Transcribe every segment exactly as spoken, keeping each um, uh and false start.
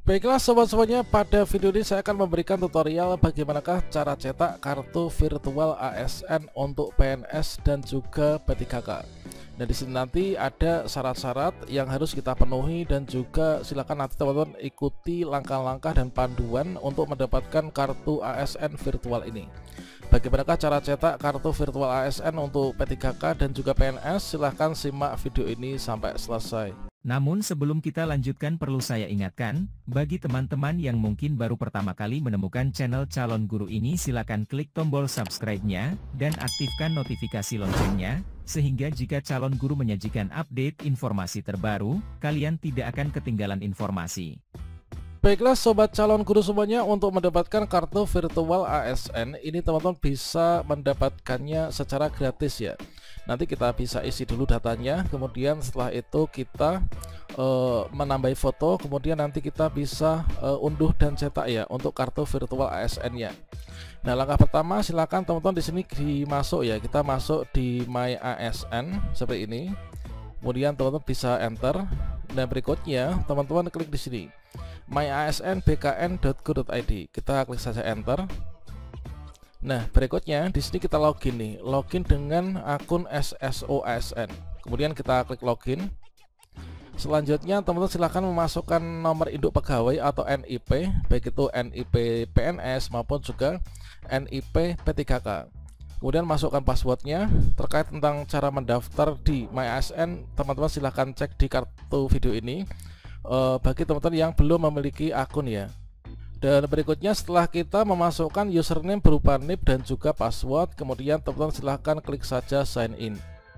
Baiklah sobat-sobatnya, pada video ini saya akan memberikan tutorial bagaimanakah cara cetak kartu virtual A S N untuk P N S dan juga P tiga K. Nah, di sini nanti ada syarat-syarat yang harus kita penuhi dan juga silakan nanti teman-teman ikuti langkah-langkah dan panduan untuk mendapatkan kartu A S N virtual ini. Bagaimanakah cara cetak kartu virtual A S N untuk P tiga K dan juga P N S? Silahkan simak video ini sampai selesai. Namun sebelum kita lanjutkan, perlu saya ingatkan, bagi teman-teman yang mungkin baru pertama kali menemukan channel Calon Guru ini, silakan klik tombol subscribe-nya, dan aktifkan notifikasi loncengnya, sehingga jika Calon Guru menyajikan update informasi terbaru, kalian tidak akan ketinggalan informasi. Baiklah sobat calon guru semuanya, untuk mendapatkan kartu virtual A S N ini teman-teman bisa mendapatkannya secara gratis ya. Nanti kita bisa isi dulu datanya, kemudian setelah itu kita uh, menambahi foto, kemudian nanti kita bisa uh, unduh dan cetak ya untuk kartu virtual A S N-nya. Nah, langkah pertama silakan teman-teman di sini dimasuk ya. Kita masuk di My A S N seperti ini. Kemudian teman-teman bisa enter. Dan berikutnya teman-teman klik di sini my a s n b k n dot go dot i d. Kita klik saja enter. Nah, berikutnya di sini kita login nih, login dengan akun S S O A S N. Kemudian kita klik login. Selanjutnya teman-teman silahkan memasukkan nomor induk pegawai atau N I P, baik itu N I P P N S maupun juga N I P P tiga K. Kemudian masukkan passwordnya. Terkait tentang cara mendaftar di My A S N, teman-teman silahkan cek di kartu video ini. Uh, bagi teman-teman yang belum memiliki akun ya. Dan berikutnya setelah kita memasukkan username berupa nick dan juga password, kemudian teman-teman silahkan klik saja sign in.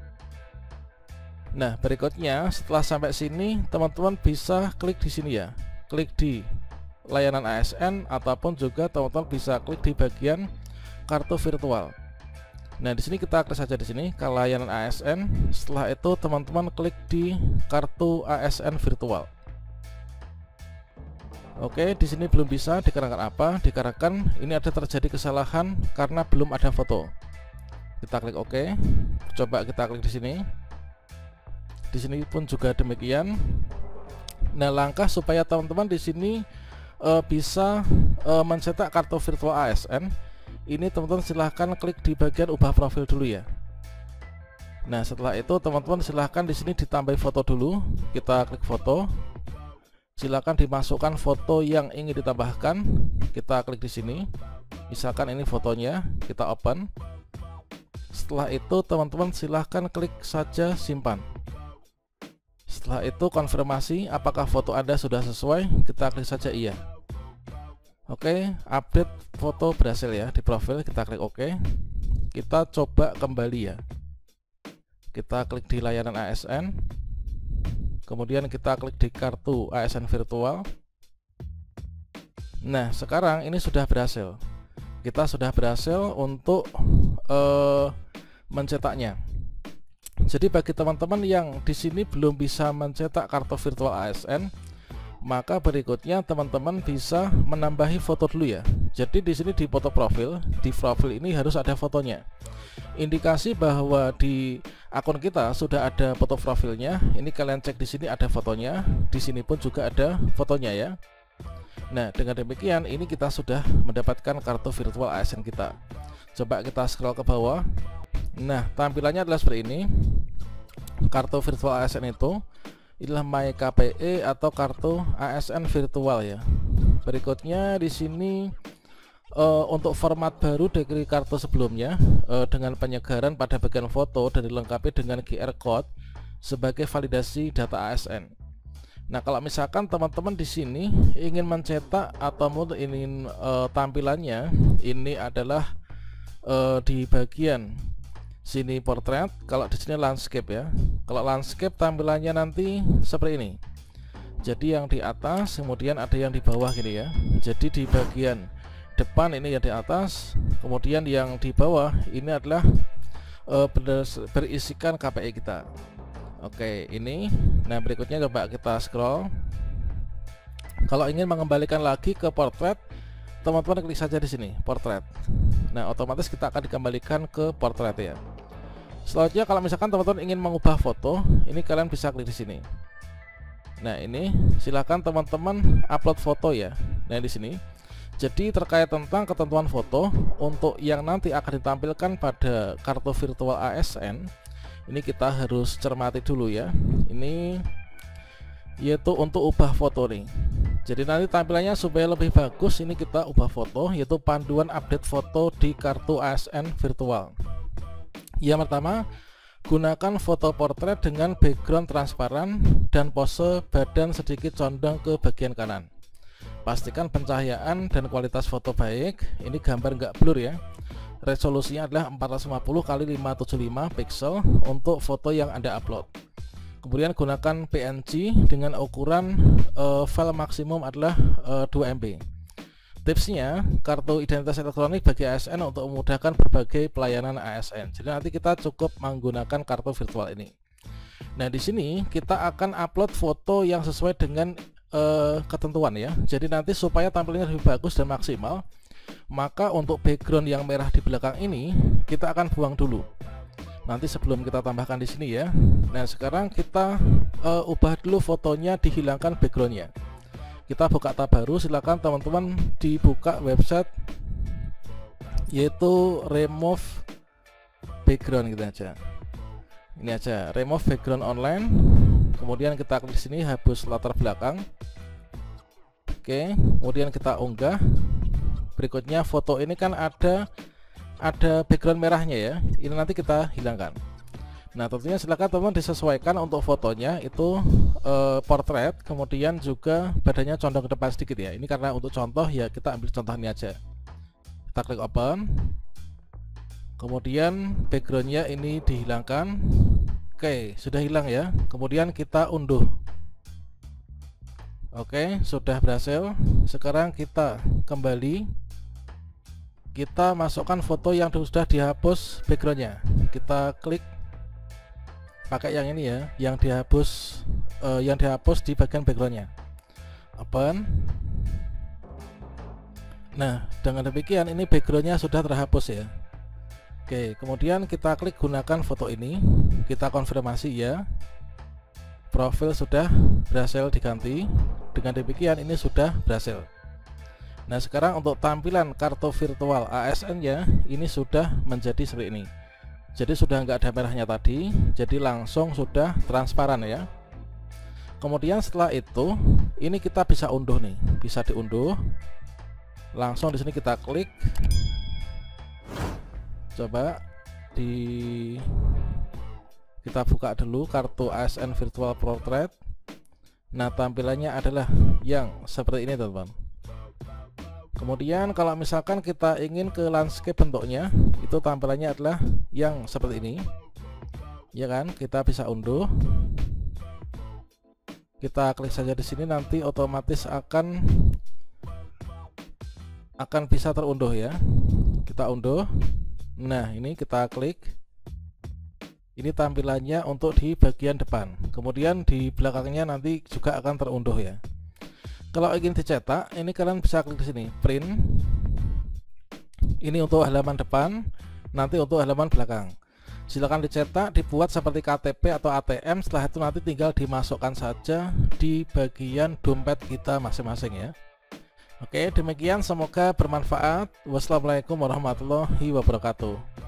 Nah, berikutnya setelah sampai sini teman-teman bisa klik di sini ya, klik di layanan A S N ataupun juga teman-teman bisa klik di bagian kartu virtual. Nah, di sini kita klik saja di sini ke layanan A S N. Setelah itu teman-teman klik di kartu A S N virtual. Oke, di sini belum bisa dikarenakan apa? Dikarenakan ini ada terjadi kesalahan karena belum ada foto. Kita klik OK. Coba kita klik di sini. Di sini pun juga demikian. Nah, langkah supaya teman-teman di sini e, bisa e, mencetak kartu virtual A S N, ini teman-teman silahkan klik di bagian ubah profil dulu ya. Nah, setelah itu teman-teman silahkan di sini ditambahi foto dulu. Kita klik foto. Silakan dimasukkan foto yang ingin ditambahkan. Kita klik di sini. Misalkan ini fotonya, kita open. Setelah itu teman-teman silahkan klik saja simpan. Setelah itu konfirmasi apakah foto Anda sudah sesuai. Kita klik saja iya. Oke, update foto berhasil ya di profil. Kita klik OK. Kita coba kembali ya. Kita klik di layanan A S N. Kemudian kita klik di kartu A S N virtual. Nah, sekarang ini sudah berhasil. Kita sudah berhasil untuk uh, mencetaknya. Jadi bagi teman-teman yang di sini belum bisa mencetak kartu virtual A S N, maka berikutnya teman-teman bisa menambahi foto dulu ya. Jadi di sini di foto profil, di profil ini harus ada fotonya. Indikasi bahwa di akun kita sudah ada foto profilnya. Ini kalian cek di sini ada fotonya, di sini pun juga ada fotonya ya. Nah, dengan demikian ini kita sudah mendapatkan kartu virtual A S N kita. Coba kita scroll ke bawah. Nah, tampilannya adalah seperti ini. Kartu virtual A S N itu inilah My K P E atau kartu A S N virtual ya. Berikutnya di sini Uh, untuk format baru dari kartu sebelumnya, uh, dengan penyegaran pada bagian foto dan dilengkapi dengan Q R code sebagai validasi data A S N. Nah, kalau misalkan teman-teman di sini ingin mencetak atau ingin uh, tampilannya ini adalah uh, di bagian sini portrait, kalau di sini landscape ya. Kalau landscape tampilannya nanti seperti ini. Jadi yang di atas, kemudian ada yang di bawah gini ya. Jadi di bagian depan ini yang di atas, kemudian yang di bawah ini adalah uh, berisikan K P I kita. Oke, ini. Nah, berikutnya coba kita scroll. Kalau ingin mengembalikan lagi ke portrait, teman-teman klik saja di sini portrait. Nah, otomatis kita akan dikembalikan ke portrait ya. Selanjutnya kalau misalkan teman-teman ingin mengubah foto, ini kalian bisa klik di sini. Nah, ini silakan teman-teman upload foto ya. Nah, di sini. Jadi terkait tentang ketentuan foto untuk yang nanti akan ditampilkan pada kartu virtual A S N, ini kita harus cermati dulu ya. Ini yaitu untuk ubah foto nih. Jadi nanti tampilannya supaya lebih bagus, ini kita ubah foto, yaitu panduan update foto di kartu A S N virtual. Yang pertama, gunakan foto portrait dengan background transparan dan pose badan sedikit condong ke bagian kanan. Pastikan pencahayaan dan kualitas foto baik. Ini gambar nggak blur ya. Resolusinya adalah empat ratus lima puluh kali lima ratus tujuh puluh lima pixel untuk foto yang Anda upload. Kemudian gunakan P N G dengan ukuran uh, file maksimum adalah uh, dua M B. Tipsnya, kartu identitas elektronik bagi A S N untuk memudahkan berbagai pelayanan A S N. Jadi nanti kita cukup menggunakan kartu virtual ini. Nah, di sini kita akan upload foto yang sesuai dengan Uh, ketentuan ya. Jadi nanti supaya tampilnya lebih bagus dan maksimal, maka untuk background yang merah di belakang ini kita akan buang dulu. Nanti sebelum kita tambahkan di sini ya. Nah, sekarang kita uh, ubah dulu fotonya, dihilangkan backgroundnya. Kita buka tab baru, silakan teman-teman dibuka website yaitu remove background gitu aja. Ini aja, remove background online. Kemudian kita klik sini, hapus latar belakang. Oke, kemudian kita unggah. Berikutnya foto ini kan ada ada background merahnya ya. Ini nanti kita hilangkan. Nah, tentunya silakan teman disesuaikan untuk fotonya itu eh, portrait, kemudian juga badannya condong ke depan sedikit ya. Ini karena untuk contoh ya, kita ambil contoh ini aja. Kita klik open. Kemudian backgroundnya ini dihilangkan. Oke, sudah hilang ya. Kemudian kita unduh. Oke, sudah berhasil. Sekarang kita kembali. Kita masukkan foto yang sudah dihapus backgroundnya. Kita klik pakai yang ini ya, yang dihapus, eh, yang dihapus di bagian backgroundnya. Open. Nah, dengan demikian ini backgroundnya sudah terhapus ya. Oke, kemudian kita klik gunakan foto ini, kita konfirmasi ya, profil sudah berhasil diganti. Dengan demikian ini sudah berhasil. Nah, sekarang untuk tampilan kartu virtual A S N nya ini sudah menjadi seperti ini. Jadi sudah nggak ada merahnya tadi, jadi langsung sudah transparan ya. Kemudian setelah itu, ini kita bisa unduh nih, bisa diunduh. Langsung di sini kita klik. Coba di kita buka dulu kartu A S N virtual portrait. Nah, tampilannya adalah yang seperti ini teman-teman. Kemudian kalau misalkan kita ingin ke landscape bentuknya, itu tampilannya adalah yang seperti ini ya kan. Kita bisa unduh, kita klik saja di sini, nanti otomatis akan akan bisa terunduh ya. Kita unduh. Nah, ini kita klik. Ini tampilannya untuk di bagian depan. Kemudian di belakangnya nanti juga akan terunduh ya. Kalau ingin dicetak, ini kalian bisa klik di sini, print. Ini untuk halaman depan, nanti untuk halaman belakang. Silakan dicetak, dibuat seperti K T P atau A T M. Setelah itu nanti tinggal dimasukkan saja di bagian dompet kita masing-masing ya. Oke, demikian, semoga bermanfaat. Wassalamualaikum warahmatullahi wabarakatuh.